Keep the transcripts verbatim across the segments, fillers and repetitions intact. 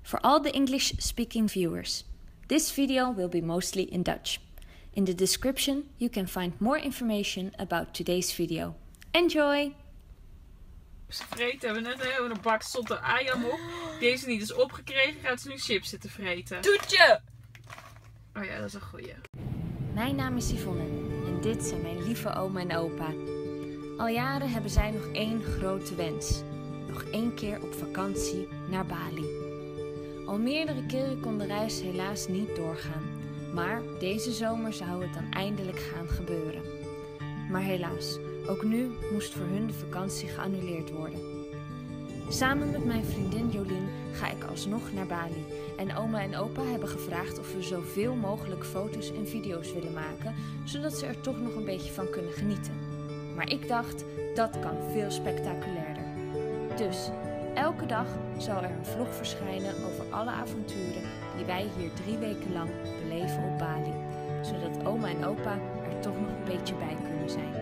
For all the English-speaking viewers, this video will be mostly in Dutch. In the description you can find more information about today's video. Enjoy! Ze vreten. We hebben net een bak stond er ayam op. Deze niet is opgekregen, gaat ze nu chips zitten vreten. Toetje! Oh ja, dat is een goeie. Mijn naam is Yvonne en dit zijn mijn lieve oma en opa. Al jaren hebben zij nog één grote wens. Nog één keer op vakantie naar Bali. Al meerdere keren kon de reis helaas niet doorgaan. Maar deze zomer zou het dan eindelijk gaan gebeuren. Maar helaas, ook nu moest voor hun de vakantie geannuleerd worden. Samen met mijn vriendin Jolien ga ik alsnog naar Bali. En oma en opa hebben gevraagd of we zoveel mogelijk foto's en video's willen maken, zodat ze er toch nog een beetje van kunnen genieten. Maar ik dacht, dat kan veel spectaculairder. Dus, elke dag zal er een vlog verschijnen over alle avonturen die wij hier drie weken lang beleven op Bali. Zodat oma en opa er toch nog een beetje bij kunnen zijn.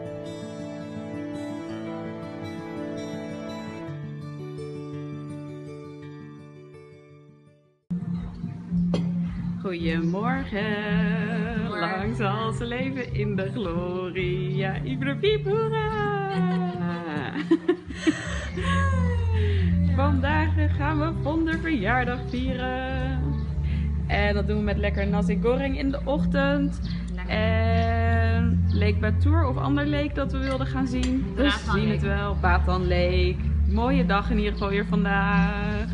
Goedemorgen, lang zal ze leven in de gloria. Ibrahimura. Vandaag gaan we Vonder verjaardag vieren. En dat doen we met lekker nasi goreng in de ochtend. En Lake Batur of ander lake dat we wilden gaan zien. Dus we zien het wel. Batan Lake. Mooie dag in ieder geval weer vandaag.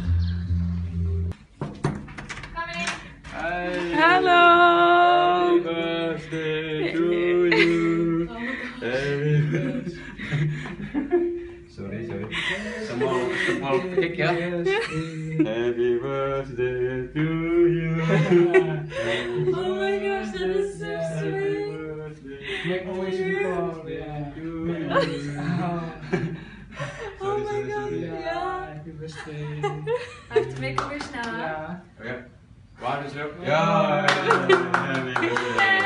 Hi. Hallo! Happy birthday to you. Happy birthday. Sorry, sorry. Somehow, somehow kick, ja? Happy birthday to you. Oh my gosh, that is so sweet. Make a wish before, yeah. Oh my god, yeah. Happy birthday. I have to make a wish now. Yeah. Okay. Waar is ook? Ja! Happy birthday.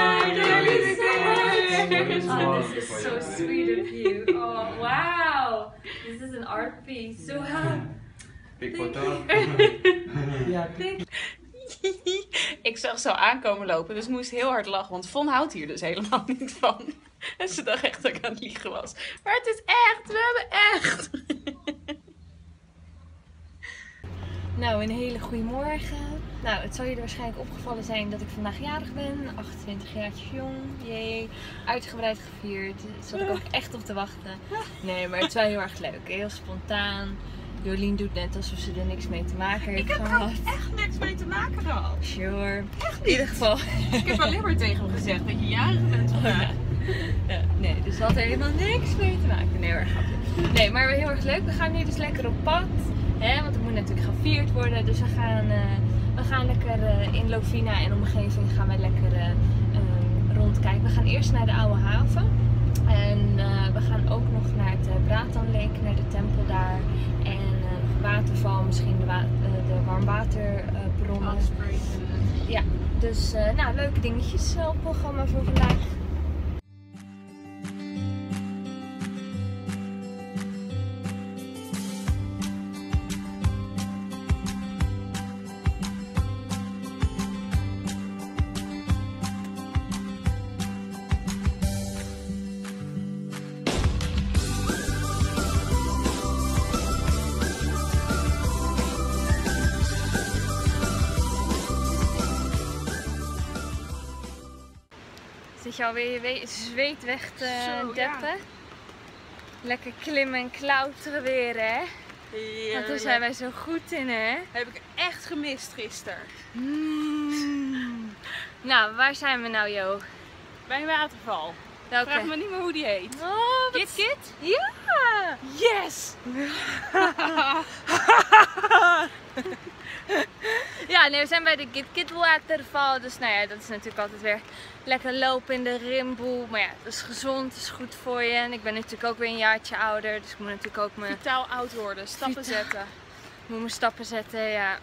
Oh, this is so sweet of you. Oh, wow. This is an art piece. So how? Big photo. Ja, thank Ik zag zo aankomen lopen, dus moest heel hard lachen, want Von houdt hier dus helemaal niet van. En ze dacht echt dat ik aan het liegen was. Maar het is echt, we hebben echt. Nou, een hele goede morgen. Nou, het zal jullie waarschijnlijk opgevallen zijn dat ik vandaag jarig ben. achtentwintig jaartjes jong. Jee. Uitgebreid gevierd. Daar zat ik ook echt op te wachten. Nee, maar het is wel heel erg leuk. Heel spontaan. Jolien doet net alsof ze er niks mee te maken heeft Ik heb gehad. er echt niks mee te maken gehad. Sure. Echt niet. In ieder geval. Ik heb alleen maar tegen hem gezegd dat je jarig bent vandaag. Ja, nee, dus we hadden er helemaal niks mee te maken. Nee hoor, grapje. Nee, maar heel erg leuk. We gaan nu dus lekker op pad. Hè, want het moet natuurlijk gevierd worden. Dus we gaan, uh, we gaan lekker uh, in Lovina en omgeving gaan we lekker uh, uh, rondkijken. We gaan eerst naar de oude haven. En uh, we gaan ook nog naar het uh, Batan Lake, naar de tempel daar. En uh, nog een waterval, misschien de, wa uh, de warmwaterbronnen. Uh, ja, dus uh, nou, leuke dingetjes uh, op het programma voor vandaag. Zit je alweer je zweet weg te Zo, deppen? ja. Lekker klimmen en klauteren weer, hè? Ja, Want daar zijn wij zo goed in, hè? heb ik echt gemist gisteren. Mm. Nou, waar zijn we nou, Jo? Bij een waterval. Welke? Vraag me niet meer hoe die heet. Oh, Kit Kit? Ja! Yes! Ja, nee, we zijn bij de Kit Kit waterval. Dus nou ja, dat is natuurlijk altijd weer lekker lopen in de rimboe. Maar ja, dat is gezond, dat is goed voor je. En ik ben natuurlijk ook weer een jaartje ouder. Dus ik moet natuurlijk ook mijn, Vitaal oud worden, stappen Vitaal. zetten. ik moet mijn stappen zetten, ja.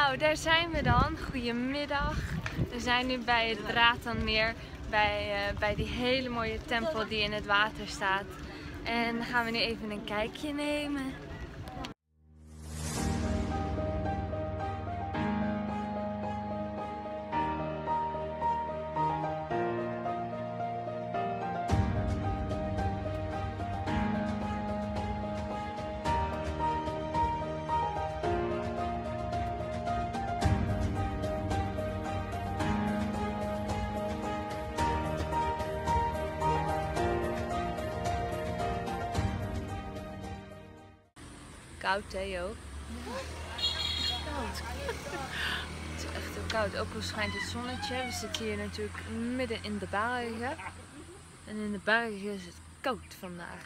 Nou, daar zijn we dan. Goedemiddag. We zijn nu bij het Bratanmeer, bij, uh, bij die hele mooie tempel die in het water staat. En dan gaan we nu even een kijkje nemen. Koud, Theo. Koud. Het is echt heel koud. Ook al schijnt het zonnetje. We zitten hier natuurlijk midden in de bergen. En in de bergen is het koud vandaag.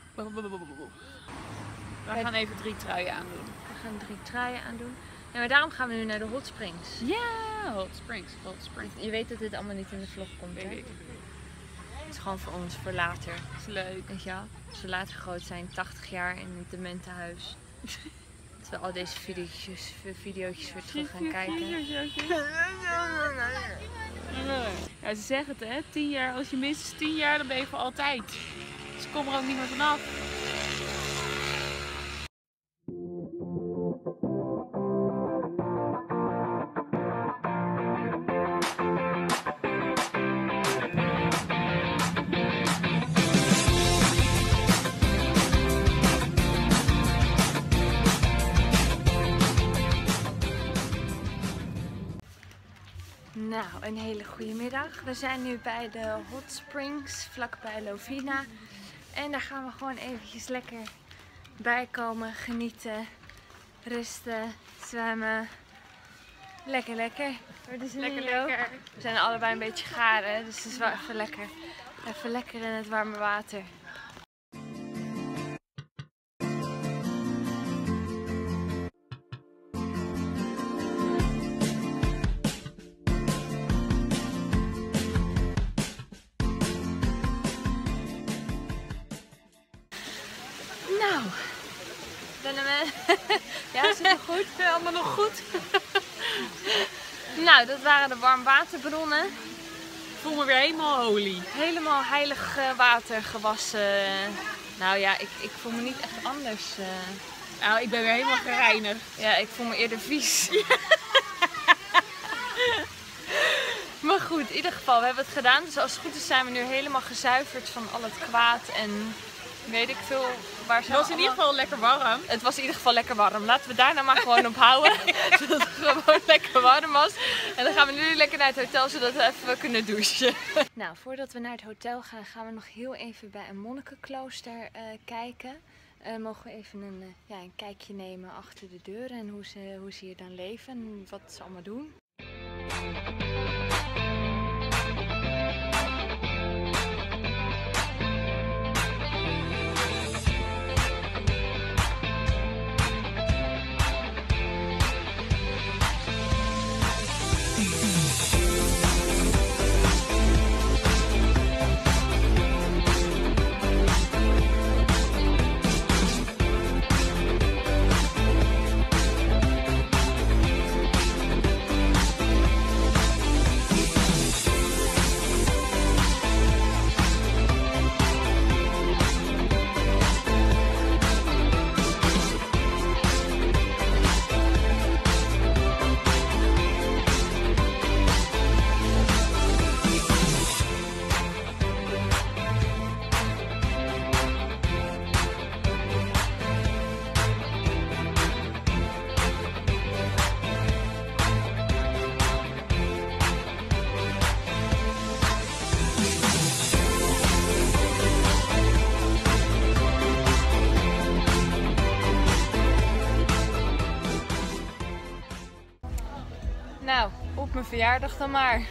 We gaan even drie truien aandoen. We gaan drie truien aandoen. Ja, maar daarom gaan we nu naar de Hot Springs. Ja, Hot Springs, Hot Springs. Je weet dat dit allemaal niet in de vlog komt, hè? Weet ik. Het is gewoon voor ons, voor later. Dat is leuk. Weet je wel? Als we later groot zijn, tachtig jaar in het dementenhuis. Dat we al deze video's, video's weer terug gaan kijken. Ja, ze zeggen het, hè? tien jaar, als je minstens tien jaar, dan ben je voor altijd. Dus ik kom er ook niet meer vanaf. Nou, een hele goede middag. We zijn nu bij de Hot Springs, vlakbij Lovina. En daar gaan we gewoon eventjes lekker bij komen, genieten, rusten, zwemmen. Lekker, lekker. Wat is er Lekker, nu, lekker. We zijn allebei een beetje gaar, hè? Dus het is wel even lekker. Even lekker in het warme water. Nou, ben we... Ja, is het nog goed? Ja, allemaal nog goed. Nou, dat waren de warmwaterbronnen. Ik voel me weer helemaal holy. Helemaal heilig uh, water gewassen. Nou ja, ik, ik voel me niet echt anders. Uh... Nou, ik ben weer helemaal gereinigd. Ja, ik voel me eerder vies. Maar goed, in ieder geval, we hebben het gedaan. Dus als het goed is zijn we nu helemaal gezuiverd van al het kwaad en weet ik veel waar ze Het was in ieder geval lekker warm. Het was in ieder geval lekker warm. Laten we daar nou maar gewoon op houden. Zodat het gewoon lekker warm was. En dan gaan we nu lekker naar het hotel, zodat we even kunnen douchen. Nou, voordat we naar het hotel gaan, gaan we nog heel even bij een monnikenklooster uh, kijken. Uh, mogen we even een, uh, ja, een kijkje nemen achter de deur en hoe ze, hoe ze hier dan leven en wat ze allemaal doen. Nou, op mijn verjaardag dan maar.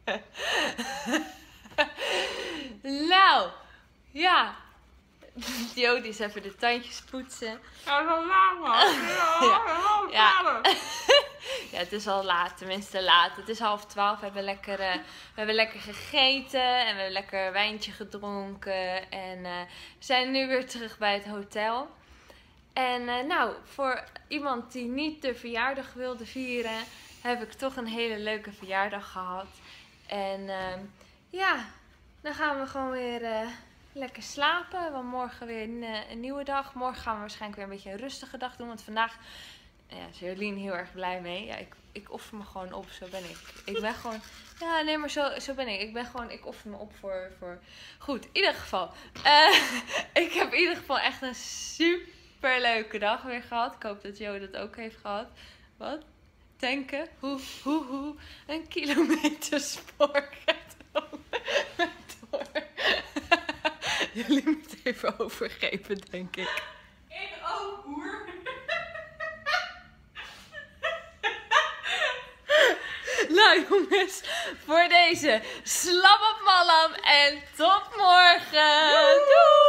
Nou, ja. Jo, die is even de tandjes poetsen. Ja, dat is laat, man. Ja, Ja. Ja, het is al laat, tenminste laat. Het is half twaalf. We hebben lekker, uh, we hebben lekker gegeten en we hebben lekker een wijntje gedronken. En uh, we zijn nu weer terug bij het hotel. En uh, nou, voor iemand die niet de verjaardag wilde vieren, heb ik toch een hele leuke verjaardag gehad. En uh, ja, dan gaan we gewoon weer uh, lekker slapen. Want morgen weer een, uh, een nieuwe dag. Morgen gaan we waarschijnlijk weer een beetje een rustige dag doen. Want vandaag... Ja, is Jolien heel erg blij mee. Ja, ik, ik offer me gewoon op, zo ben ik. Ik ben gewoon... Ja, nee, maar zo, zo ben ik. Ik ben gewoon... Ik offer me op voor... voor... Goed, in ieder geval. Uh, ik heb in ieder geval echt een super leuke dag weer gehad. Ik hoop dat Jo dat ook heeft gehad. Wat? Tanken? Hoe, hoe, hoe? Een kilometer spoor gaat door. Jullie moeten even overgeven, denk ik. Ik ook, hoer. Nou jongens, voor deze slap op Mallam en tot morgen. Doei!